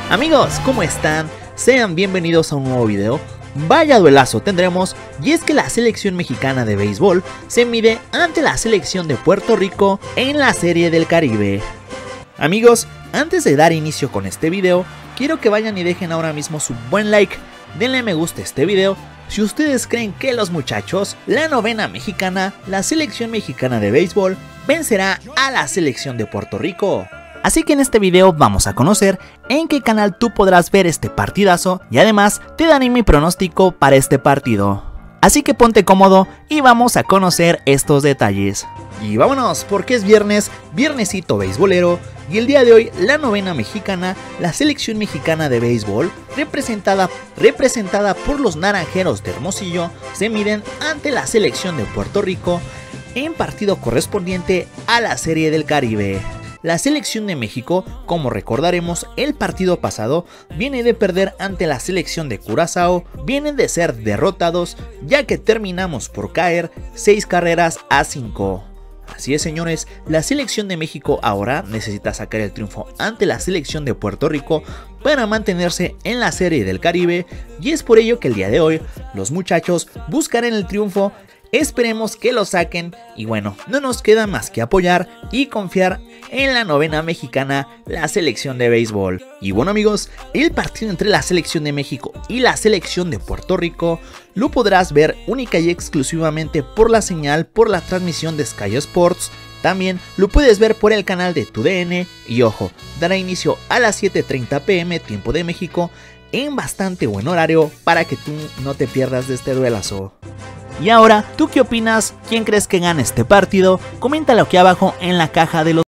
Amigos, ¿cómo están? Sean bienvenidos a un nuevo video. Vaya duelazo tendremos, y es que la selección mexicana de béisbol se mide ante la selección de Puerto Rico en la Serie del Caribe. Amigos, antes de dar inicio con este video, quiero que vayan y dejen ahora mismo su buen like, denle me gusta a este video si ustedes creen que los muchachos, la novena mexicana, la selección mexicana de béisbol, vencerá a la selección de Puerto Rico. Así que en este video vamos a conocer en qué canal tú podrás ver este partidazo y además te daré mi pronóstico para este partido. Así que ponte cómodo y vamos a conocer estos detalles. Y vámonos porque es viernes, viernesito beisbolero, y el día de hoy la novena mexicana, la selección mexicana de béisbol, representada por los Naranjeros de Hermosillo, se miden ante la selección de Puerto Rico en partido correspondiente a la Serie del Caribe. La selección de México, como recordaremos el partido pasado, viene de perder ante la selección de Curazao, vienen de ser derrotados ya que terminamos por caer 6 carreras a 5. Así es, señores, la selección de México ahora necesita sacar el triunfo ante la selección de Puerto Rico para mantenerse en la Serie del Caribe, y es por ello que el día de hoy los muchachos buscarán el triunfo. Esperemos que lo saquen y bueno, no nos queda más que apoyar y confiar en la novena mexicana, la selección de béisbol. Y bueno amigos, el partido entre la selección de México y la selección de Puerto Rico lo podrás ver única y exclusivamente por la señal, por la transmisión de Sky Sports. También lo puedes ver por el canal de TUDN y ojo, dará inicio a las 7:30 p.m. tiempo de México en bastante buen horario para que tú no te pierdas de este duelazo. Y ahora, ¿tú qué opinas? ¿Quién crees que gane este partido? Coméntalo aquí abajo en la caja de los